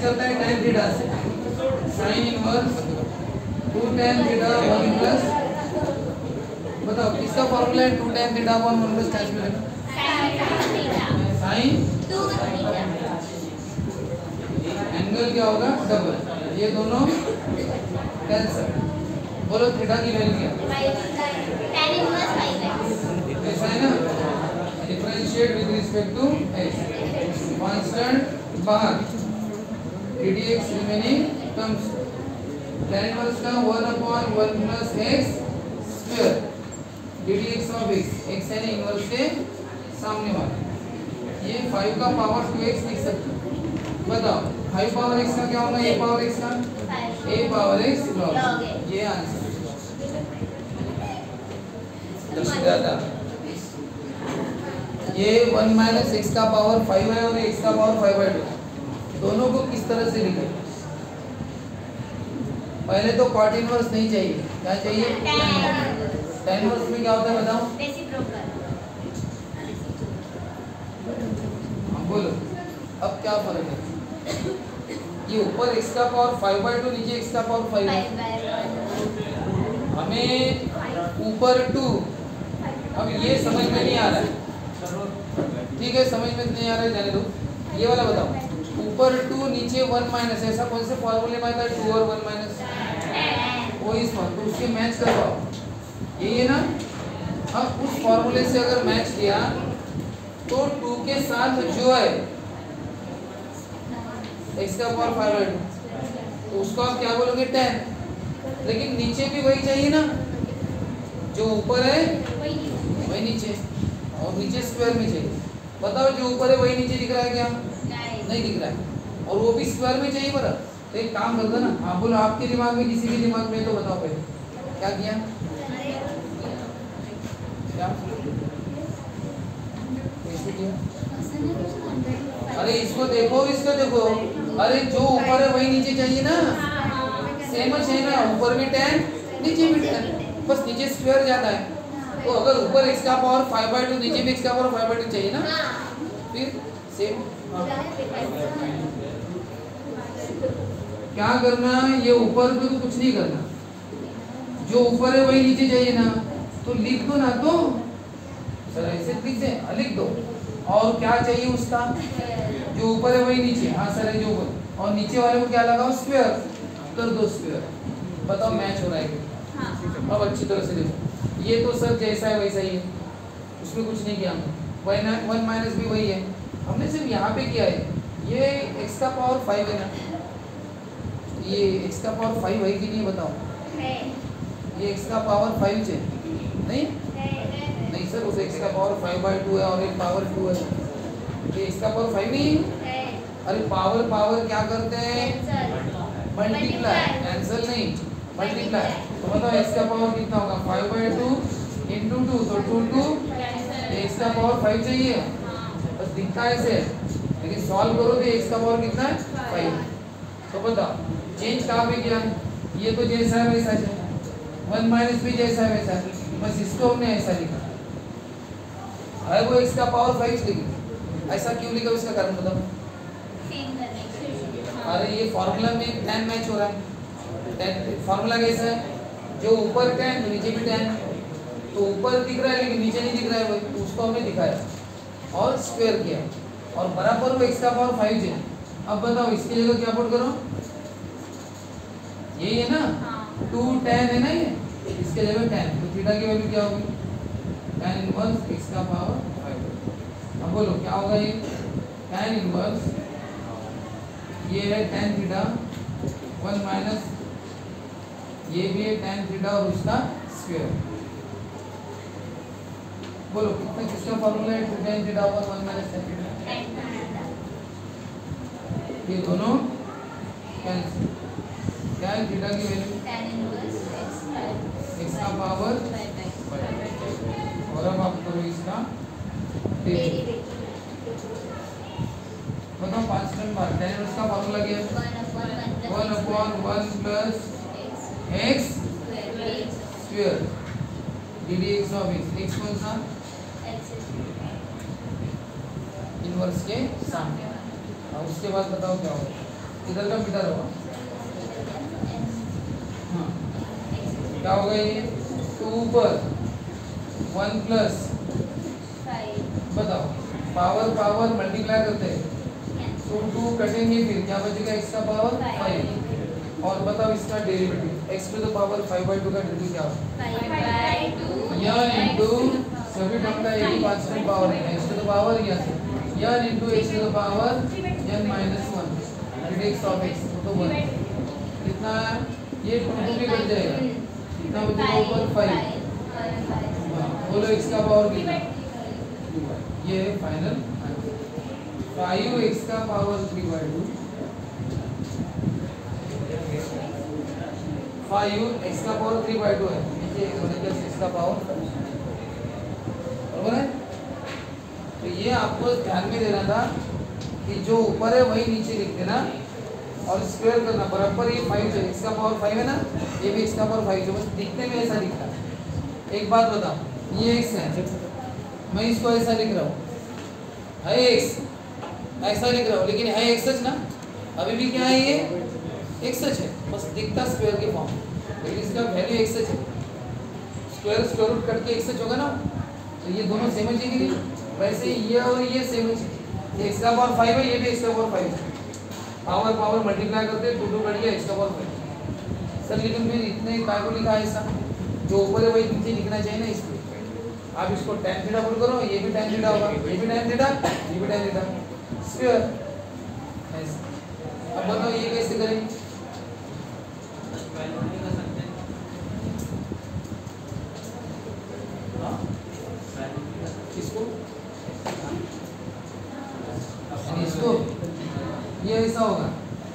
करता है tan theta से, sin inverse 2 tan theta 1 plus, बताओ किसका फॉर्मूला है 2 tan थीटा 1 प्लस tan मिलेगा sin 2 थीटा, एंगल क्या होगा डबल, ये दोनों कैंसिल। बोलो थीटा की वैल्यू क्या tan इनवर्स 5x, ऐसा है ना, differentiate with respect to x, constant बाहर, ddx remaining terms, tan inverse का 1/1 plus x square ddx of x, x है ना इनवर्स के सामने वाला, ये 5 का पावर 2x लिख सकते हो। बताओ 5 पावर x का क्या होगा, a पावर x का a पावर x log, ये आंसर। ये 1 माइनस x का पावर 5 है और x का पावर 5/2, दोनों को किस तरह से लिखें? पहले तो कॉट इनवर्स नहीं चाहिए, क्या चाहिए tan इनवर्स में क्या होता है बताओ, बोलो अब क्या फर्क है? ये ऊपर x का पावर 5/2, नीचे x का पावर 5 है, हमें ऊपर 2, अब ये समझ में नहीं आ रहा है, ठीक है समझ में नहीं आ रहा है जाने दो। ये वाला बताओ, ऊपर 2 नीचे 1 माइनस, ऐसा कौन से फॉर्मूले में आता है 2 और 1 माइनस, वो इस तो उसके मैच करवाओ, यही है ना। अब उस फॉर्मूले से अगर मैच किया तो 2 के साथ जो है x का पावर 5/2, तो उसको आप क्या बोलोगे 10, लेकिन नीचे भी वही चाहिए ना, जो ऊपर है वही नीचे, और नीचे स्क्वायर में चाहिए। बताओ जो ऊपर है वही नीचे दिख रहा है क्या? नहीं दिख रहा है, और वो भी स्क्वायर में चाहिए बता। तो एक काम कर दो ना, आप बोलो आपके दिमाग में, किसी के दिमाग में, तो बताओ पहले क्या किया, क्या कैसे किया? अरे इसको देखो, इसको देखो, अरे जो ऊपर है वही नीचे चाहिए ना, सेम है ना, ऊपर भी 10 नीचे भी 10, बस नीचे स्क्वायर जाता है। तो अगर ऊपर x का पावर 5/2, नीचे भी x का पावर 5/2 चाहिए ना, फिर सेम क्या करना, ये ऊपर पे तो कुछ नहीं करना, जो ऊपर है वही नीचे चाहिए ना, तो लिख दो ना, तो सर ऐसे लिख दे, लिख दो, और क्या चाहिए उसका, जो ऊपर है वही नीचे, हाँ सर है जो ऊपर, और नीचे वाले को क्या लगाओ स्क्वायर, कर दो स्क्वायर, बताओ मैच हो रहा है। अब अच्छी तरह से देखो, ये तो सर जैसा है वैसा ही है, उसमें कुछ नहीं किया हमने, 1 माइनस भी वही है, हमने सिर्फ यहाँ पे किया है, ये x का पावर 5 है ना, ये x का पावर 5 है कि नहीं बताओ, ये x का पावर 5 है नहीं, नहीं सर उस x का पावर 5/2 है और एक पावर 2 है, ये x का पावर 5 नहीं है। अरे पावर पावर क्या करते हैं, मल्टीप्लाई, कैंसिल नहीं, मल्टीप्लाई। तो बताओ x का पावर कितना होगा 5/2 इंटू 2, तो 2 x का पावर 5 चाहिए, बस दिखता है ऐसे, लेकिन सॉल्व करो तो x का पावर कितना है 5। तो बताओ चेंज कहाँ पे किया, ये तो जैसा है वैसा है, 1 माइनस भी जैसा है वैसा, बस इसको हमने ऐसा लिखा है, वो x का पावर 5 लिखी, ऐसा क्यों लिखा उसका कारण बताओ। अरे ये फॉर्मूला में 10 मैच हो रहा है, फॉर्मूला कैसा है, जो ऊपर 10 तो नीचे भी 10, तो ऊपर दिख रहा है लेकिन नीचे नहीं दिख रहा है, वही तो उसको हमने दिखाया और स्क्वायर किया, और बराबर वो x का पावर 5 है। अब बताओ इसकी जगह क्या पुट करो, यही है ना 2 tan है ना, ये इसके जगह 10, तो थीटा की वैल्यू क्या होगी tan इनवर्स x का पावर 5। अब बोलो क्या होगा, ये tan इनवर्स, ये है tan थीटा 1 माइनस, ये भी है tan थीटा और उसका स्क्वायर। बोलो कितना, किसका फॉर्मूला है 2 tan theta 1 minus tan theta, ये दोनों कैंसिल, क्या है थीटा की वैल्यू x का पावर, और अब आप करो इसका बताओ 5 टर्म बाद tan इनवर्स का फॉर्मूला क्या है 1/1 plus x square ddx of x कौन सा इनवर्स के सामने, और उसके बाद बताओ क्या होगा इधर का मीटर होगा। हाँ क्या होगा ये? तो ऊपर 1 प्लस बताओ पावर पावर मल्टीप्लाई करते हैं तो 2 कटेंगे, फिर क्या बचेगा x का पावर 5। और बताओ इसका derivative x to the power 5/2 का डेरिवेटिव क्या होगा? यन इंटू सभी टर्म का एक ही कांस्टेंट पावर है x to the power n into x to the power n minus 1 dx of x तो 1 कितना ये 2 भी कट जाएगा, कितना बचेगा ऊपर 5। बोलो x का पावर कितना? ये है फाइनल 5x का पावर 3/2 5x का पावर 3/2 है, नीचे x का पावर बराबर है। तो ये आपको ध्यान में देना था कि जो ऊपर है वही नीचे लिख देना और स्क्वायर करना बराबर। ये 5 है, x का पावर 5 है ना, ये भी x का पावर 5 है, बस दिखने में ऐसा दिखता है। एक बात बताओ, ये x है, मैं इसको ऐसा लिख रहा हूँ है x ऐसा लिख रहा हूँ, लेकिन है x सच ना, अभी भी क्या है ये x सच है, बस दिखता स्क्वायर के फॉर्म, लेकिन इसका वैल्यू x सच है। स्क्वायर रूट कट के x सच होगा ना, तो ये दोनों सेम ही नहीं। वैसे ये और ये सेम ही, ये x का पावर 5 है, ये भी x का पावर 5 है, पावर पावर मल्टीप्लाई करते 2 कट गया x का पावर 5। सर लेकिन फिर इतने काय को लिखा है ऐसा? जो ऊपर है वही नीचे लिखना चाहिए ना इसको। आप इसको tan थीटा पुट करो, ये भी tan थीटा होगा, ये भी tan थीटा, ये भी tan थीटा, स्क्वायर ऐसे। अब बताओ ये कैसे करेंगे? हाँ इसको इसको ये ऐसा होगा,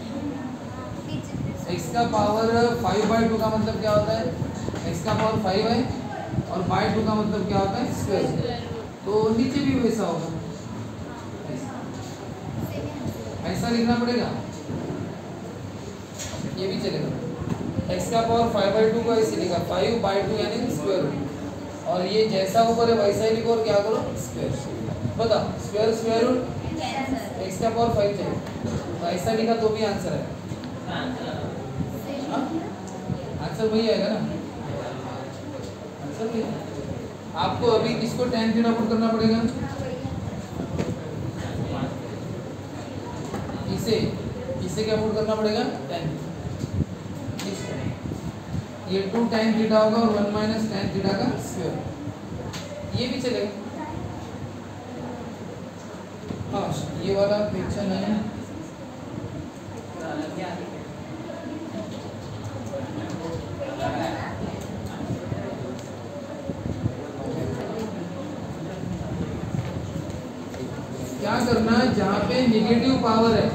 x का पावर 5/2 का मतलब क्या होता है? x का पावर 5 है और बाय 2 का मतलब क्या होता है? स्क्वायर। तो नीचे भी वैसा होगा, ऐसा लिखना पड़ेगा, ये भी चलेगा। x का पावर 5/2 को ऐसे लिखा 5/2 यानी स्क्वायर, और ये जैसा ऊपर है वैसा ही लिखो और क्या करो? स्क्वायर। बताओ स्क्वायर स्क्वायर रूट x का पावर 5 चाहिए, तो ऐसा लिखा तो भी आंसर है, आंसर वही आएगा ना। आपको अभी इसको tan थीटा पुट करना पड़ेगा, इसे क्या पुट करना पड़ेगा? tan। ये 2 tan थीटा होगा और 1 माइनस tan थीटा का स्क्वायर, ये भी चलेगा। हाँ ये वाला क्वेश्चन है, क्या करना, जहाँ पे नेगेटिव पावर है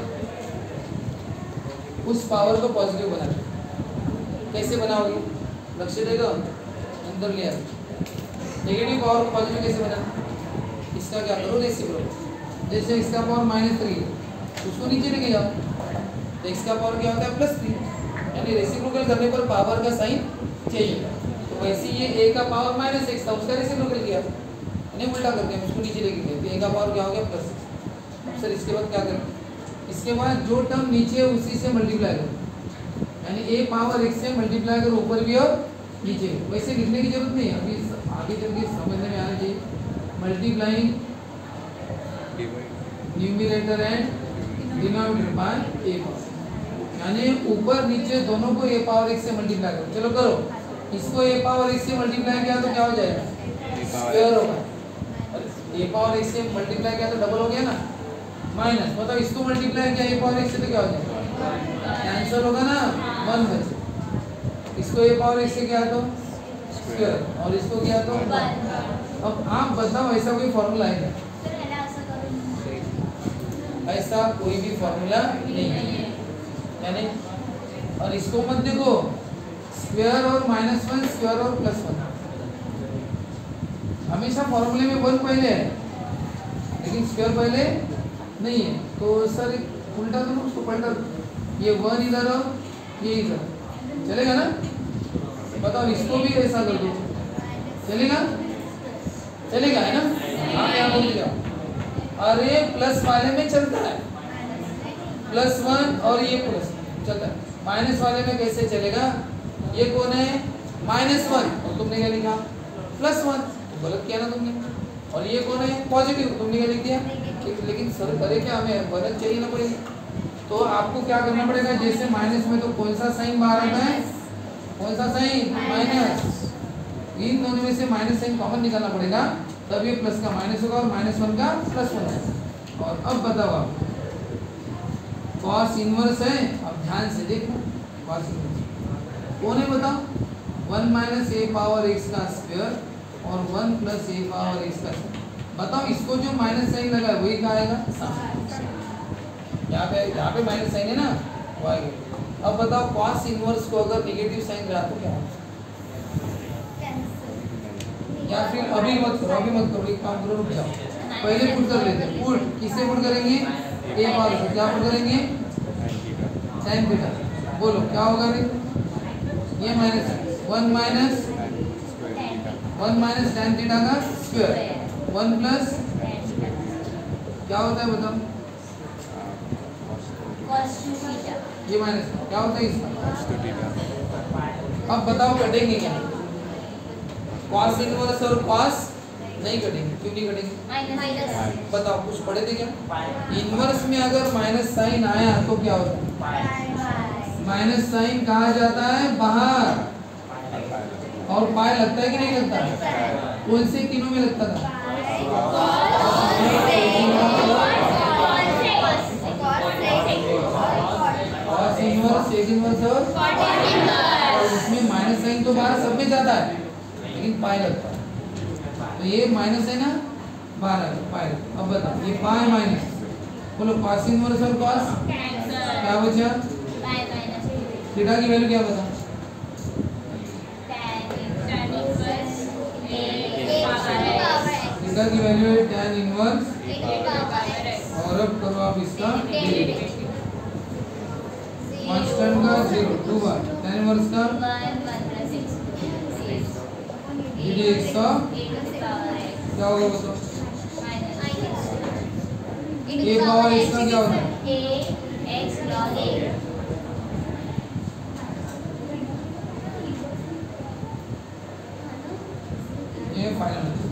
उस पावर को पॉजिटिव बनाना। कैसे बनाओगे? लक्ष्य देगा अंदर ले आओ, नेगेटिव पावर को पॉजिटिव कैसे बनाना? इसका क्या करो? रेसिप्रोकल। जैसे इसका पावर -3 उसको नीचे लेके जाओ, तो x का पावर क्या होता है? +3, यानी रेसिप्रोकल करने पर पावर का साइन चेंज होगा। तो वैसे ये a का पावर -x था, उसका रेसिप्रोकल किया, यानी उल्टा करके हम उसको नीचे लेके गए, तो a का पावर क्या हो गया? +6। अब सर इसके बाद क्या करें? इसके बाद जो टर्म नीचे है उसी से मल्टीप्लाई करो, यानी a पावर x से मल्टीप्लाई करो ऊपर भी और नीचे भी। वैसे लिखने की जरूरत नहीं है, अभी आगे चल के समझने में आना चाहिए। Multiplying numerator and denominator by a power, यानी ऊपर नीचे दोनों को a पावर x से मल्टीप्लाई करो। चलो करो, इसको a पावर x से मल्टीप्लाई किया तो क्या हो जाएगा? स्क्वायर होगा। a पावर x से मल्टीप्लाई किया तो डबल हो गया ना, माइनस। बताओ इसको मल्टीप्लाई किया a पावर x से तो क्या हो जाएगा? कैंसिल होगा ना, 1 बचे। इसको a पावर x से किया तो स्क्वायर, और इसको किया तो 1। अब आप बताओ ऐसा कोई फॉर्मूला है क्या? ऐसा कोई भी फॉर्मूला नहीं है, यानी और इसको मत देखो, स्क्वायर और -1 स्क्वायर और +1, हमेशा फॉर्मूले में 1 पहले है लेकिन स्क्वायर पहले नहीं है। तो सर उल्टा दो, उसको पलटा दो, ये 1 इधर और ये इधर, चलेगा ना? बताओ इसको भी ऐसा कर दो, चलेगा? चलेगा है ना? आप यहाँ बोल दिया, अरे प्लस वाले में चलता है, +1 और ये प्लस चलता है। माइनस वाले में कैसे चलेगा? ये कौन है? -1 और तुमने क्या लिखा? +1, तो गलत किया ना तुमने। और ये कौन है? पॉजिटिव, तुमने क्या लिख दिया? लेकिन सर करे क्या, हमें गलत चाहिए ना पड़ेगी। तो आपको क्या करना पड़ेगा? जैसे माइनस में तो कौन सा साइन बाहर आता है? कौन सा साइन? माइनस। इन दोनों में से माइनस साइन कॉमन निकालना पड़ेगा, तब ये प्लस का माइनस होगा और -1 का +1 है। और अब बताओ आप, कॉस इनवर्स है, अब ध्यान से देखो कॉस इनवर्स कौन है बताओ? 1 - a पावर x का स्क्वायर और 1 + a पावर x का स्क्वायर। बताओ इसको जो माइनस साइन लगा है वही कहाँ आएगा? यहाँ पे माइनस साइन है ना, वो आएगा। अब बताओ कॉस इनवर्स को अगर नेगेटिव साइन रहा तो क्या होगा? या फिर अभी मत करो, एक काम करो, रुक जाओ, पहले पुट कर लेते हैं। पुट किससे पुट करेंगे? a पावर से। क्या पुट करेंगे? sin theta. बोलो क्या होगा रे? ये माइनस 1 - tan थीटा का स्क्वायर 1 प्लस क्या होता है बताओ? ये माइनस क्या होता है इसका? अब बताओ कटेंगे क्या? कॉस इनवर्स और कॉस नहीं कटेंगे। क्यों नहीं कटेंगे? बताओ, कुछ पढ़े थे क्या? इनवर्स में अगर माइनस साइन आया तो क्या होता है? माइनस साइन कहा जाता है बाहर, और पाई लगता है कि नहीं लगता? कौन से तीनों में लगता था? कॉस इनवर्स, सेक इनवर्स और उसमें माइनस साइन तो बाहर सब में जाता है, लेकिन पाई लगता है। तो ये माइनस है ना, बाहर पाई। अब बताओ ये पाई माइनस, बोलो कॉस इनवर्स और कॉस क्या बचा? थीटा की वैल्यू क्या बता? थीटा की वैल्यू है tan इनवर्स, और अब करो आप इसका कांस्टेंट का 0 2 बार tan इनवर्स का dx का क्या होगा बताओ? a पावर x का क्या होता है? ये फाइनल